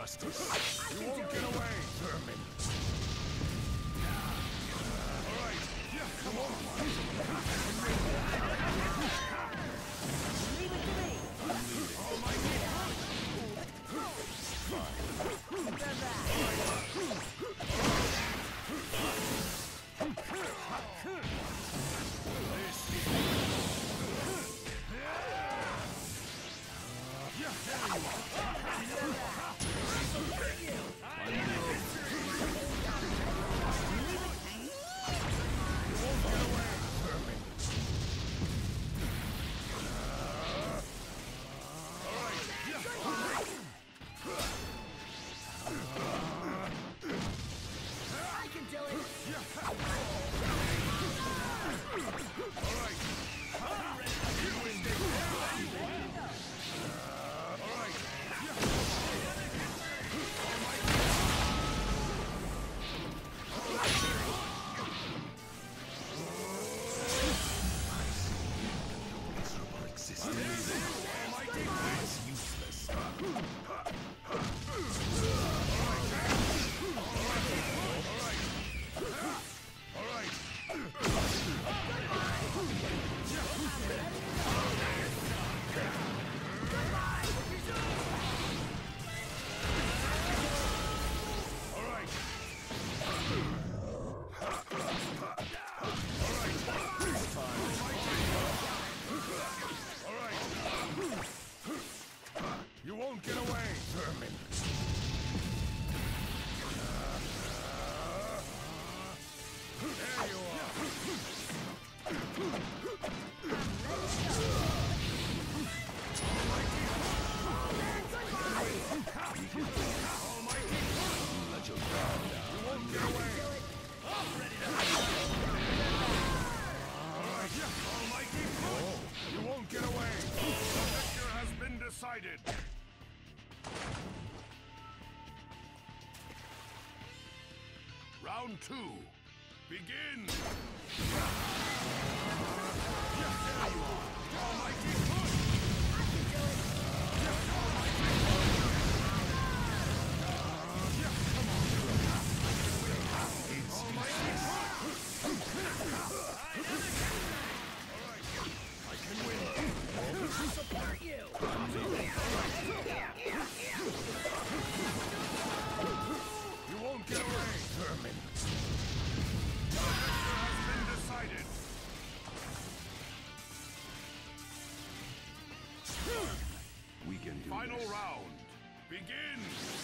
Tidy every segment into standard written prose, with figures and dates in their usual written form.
justice. You won't get away, vermin. All right. Yeah, come on. Leave it to me. Almighty. Stand back. I can do it. Miserable existence. It's useless. You won't get away, vermin! There you are! Almighty! Let your guard down. You won't get away! Almighty! You won't get away! The victor has been decided! Round 2. Begin! Almighty push! I can do it. I can win! I support you. You won't get away, vermin! The victor has been decided! We can do Final this. round. Begin!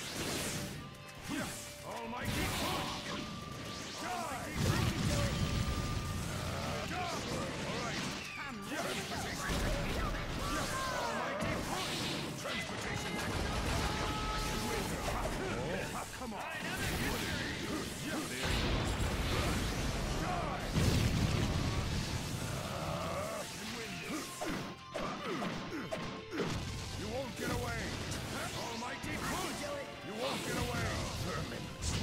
Almighty push! Die! Alright! Almighty push! Transportation come on! You won't get away! Almighty push! You won't get away, vermin!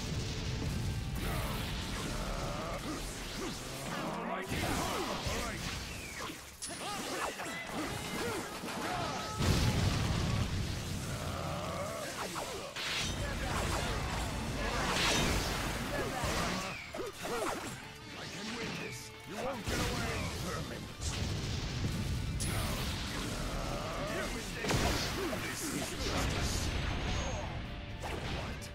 Almighty push! Alright! I can win this! You won't get away, vermin! This is justice! What?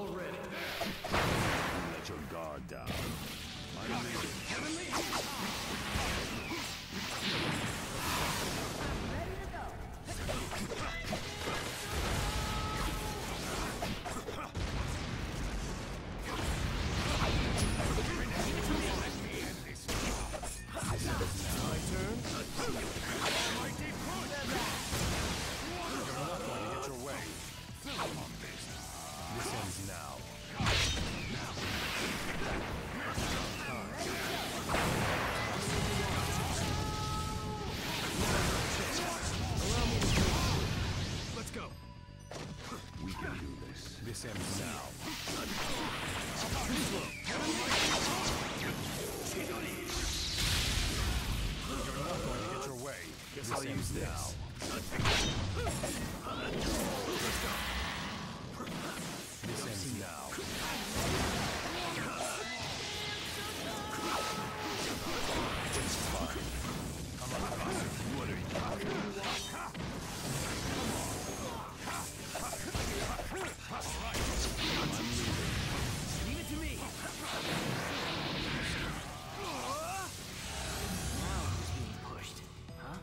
All ready. Let your guard down. I'm leaving. Heavenly. Ready to go. My turn. Mighty push! You're not going to get your way. Fill on this. This ends now. Let's go. We can do this. This ends now. You're not going to get your way. Guess I'll use this. This ends now. Leave it to me. Now who's being pushed? Huh?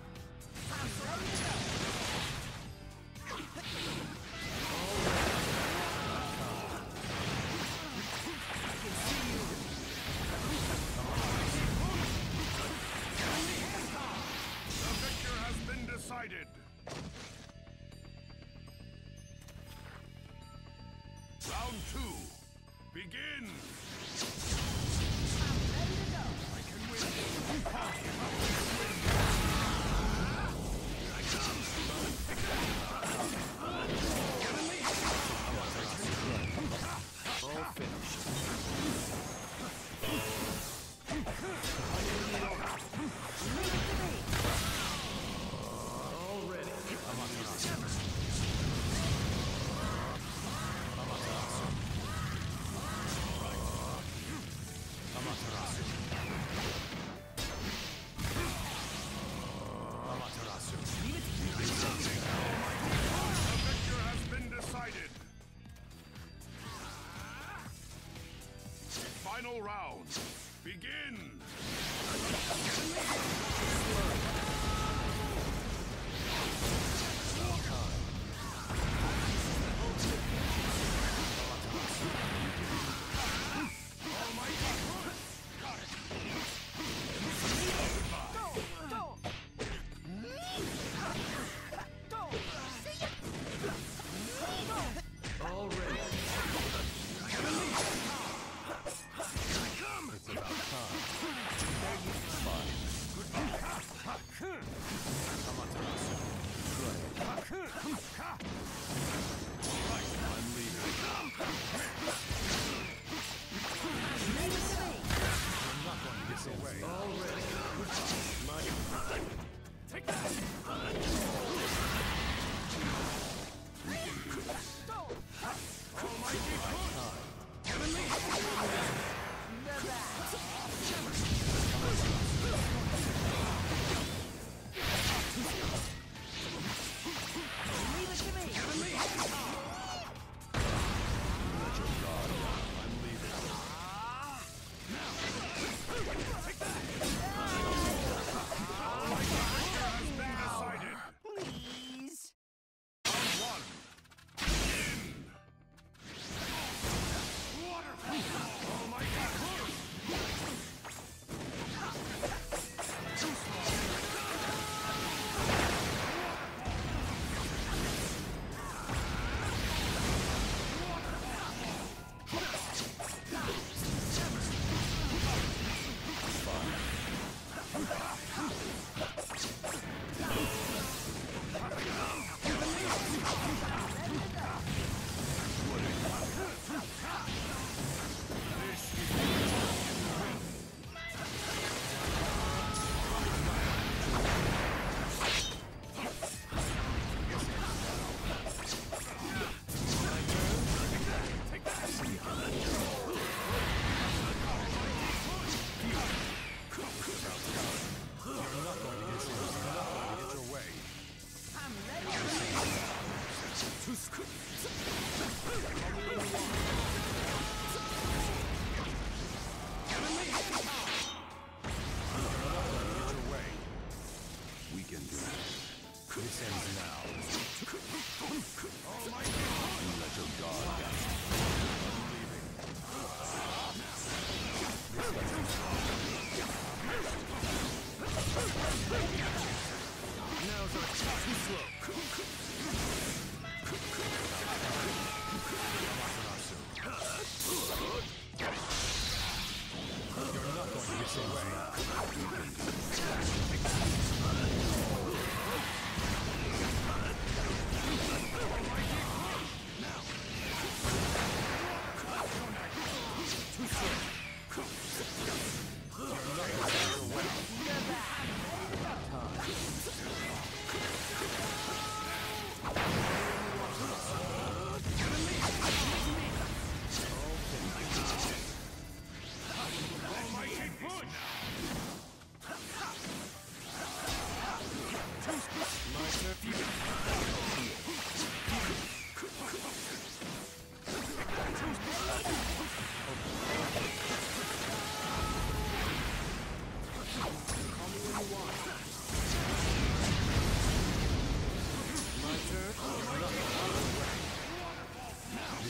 The victor has been decided. Round 2. Begin. Ready to go. I can win. All finished. All ready. The victor has been decided. Final round. Begin. All ready. It's about time. Fine.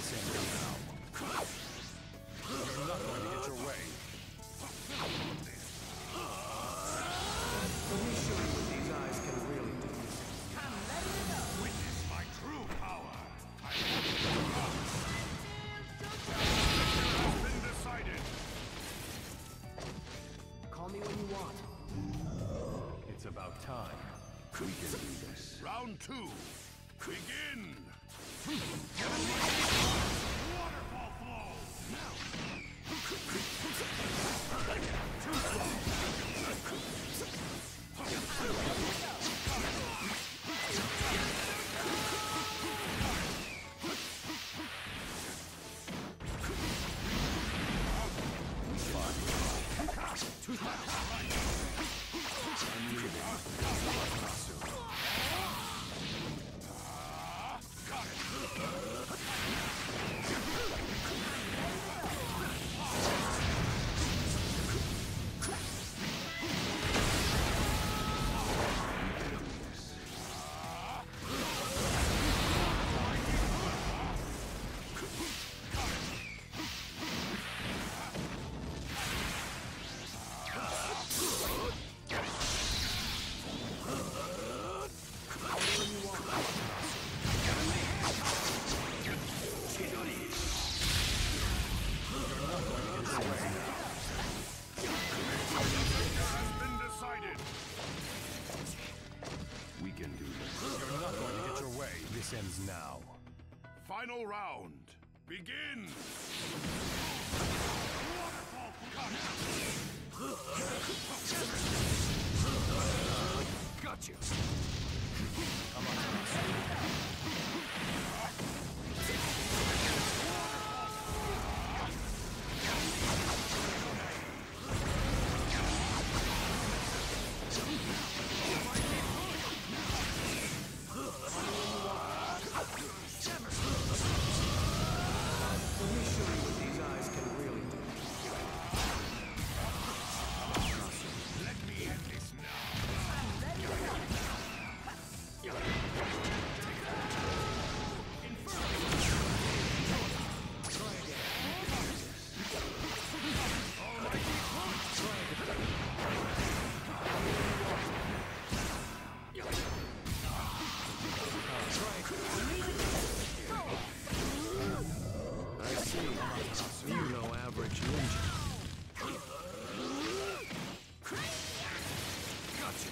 This ends now. You're not going to get your way. Let me show you what these eyes can really do. I'm ready to go. Witness my true power. Has been decided. Call me when you want. It's about time. We can do this. Round 2. Begin. Waterfall flow. We can do this. You're not going to get your way. This ends now. Final round. Begin. Got you. Come on. Let me show you what these eyes can really do. Let me end this now. I'm ready to go. I see. You know average ninja. Gotcha.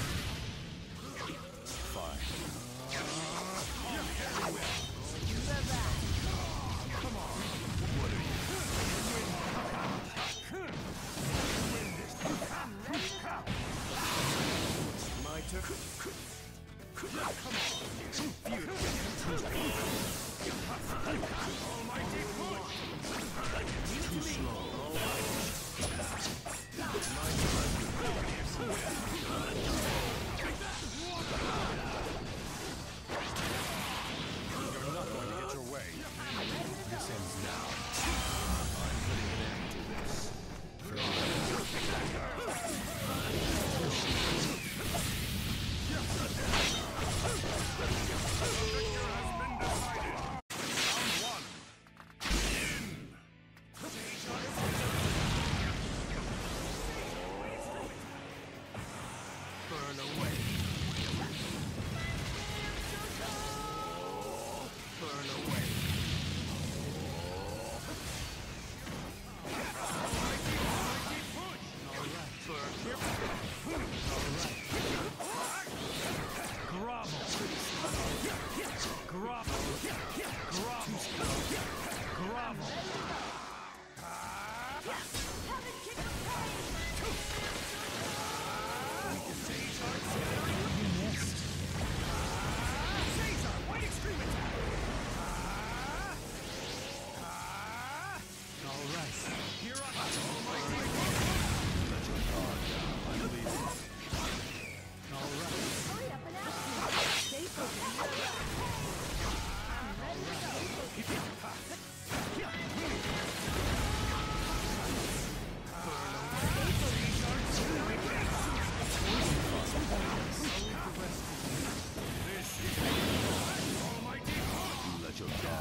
Fine. My turn. Almighty push!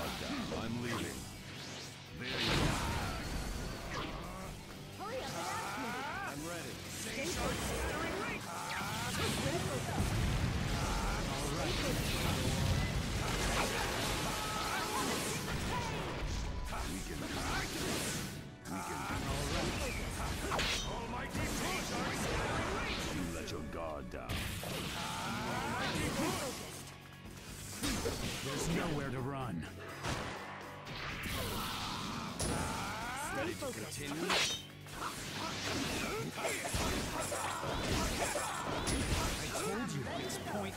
guard down. I'm leaving. There you go. Hurry up and act me. I'm ready. Stay put. Almighty push! You let your guard down. There's nowhere to run. Ready to continue? I told you, it's point.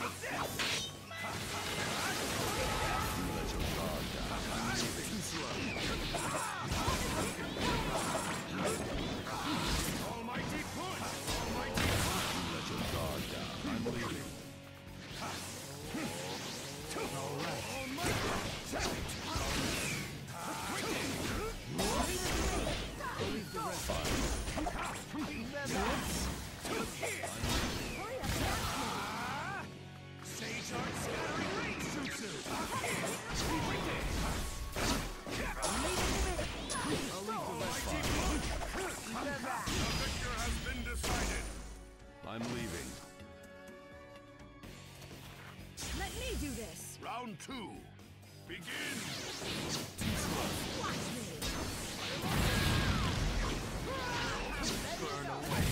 You let your guard down. Too slow. Almighty push! Almighty push! You let your guard down. I'm leaving. Sage Art Scattering Ring Jutsu! Almighty push! The victor has been decided. I'm leaving. Let me do this. Round 2. Begin! Watch me. Burn away.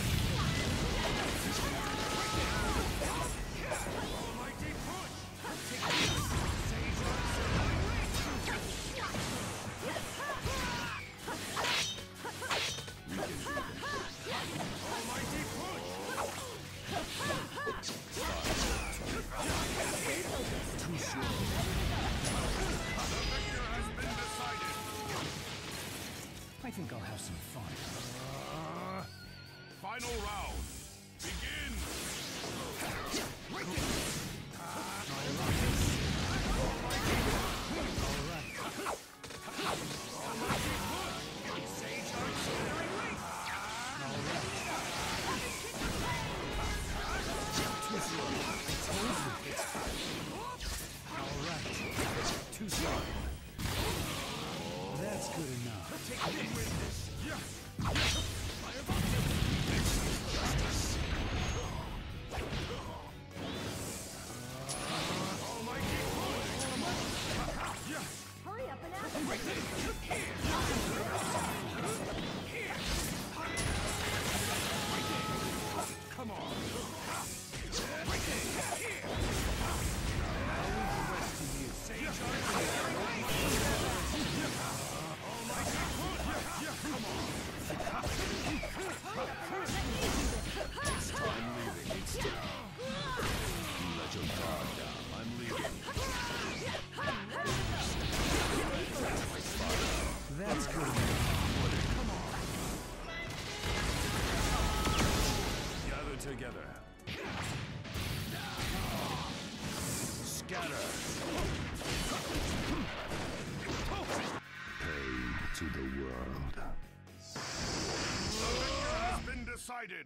Almighty push! Sage Art Scattering Ring Almighty push! Too slow. The victor has been decided. I think I'll have some fun. Final round. Begin! Sage Art Scattering Ring! Too slow. That's good enough. Almighty push! Hurry up and act me. Come on! Sage Art Scattering Ring! Almighty push! Come on! I'm leaving. You let your guard down. I'm leaving. That's good enough. Gather together. Scatter. Pain to the world. The victor has been decided.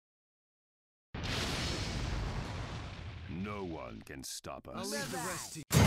No one can stop I'll us. leave the rest to you.